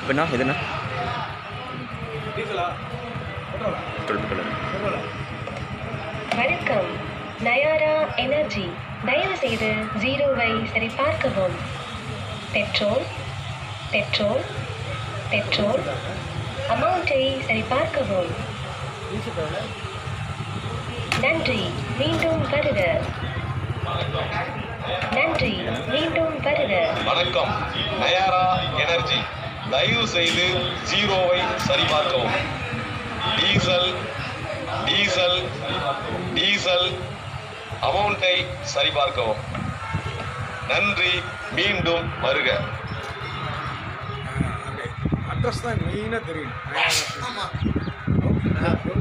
இப்போண்ணா எதுண்ணா வணக்கம், நயாரா எனர்ஜி. தயவு செய்து ஜீரோவை சரிபார்க்கவும். பெட்ரோல் பெட்ரோல் பெட்ரோல் அமௌண்ட்டை சரிபார்க்கவும். நன்றி, மீண்டும் வருக. நன்றி, மீண்டும் வருக. வணக்கம், நயாரா எனர்ஜி. தயவு செய்து ஜீரோவை சரிபார்க்கவும். டீசல் டீசல் டீசல் அமௌண்ட்டை சரிபார்க்கவும். நன்றி, மீண்டும் வருக. அட்ரஸ் தான் மெயினாக தெரியும்.